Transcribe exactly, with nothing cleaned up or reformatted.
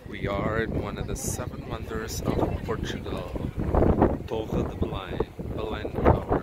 We are in one of the seven wonders of Portugal, Torre de Belém, Belém Tower.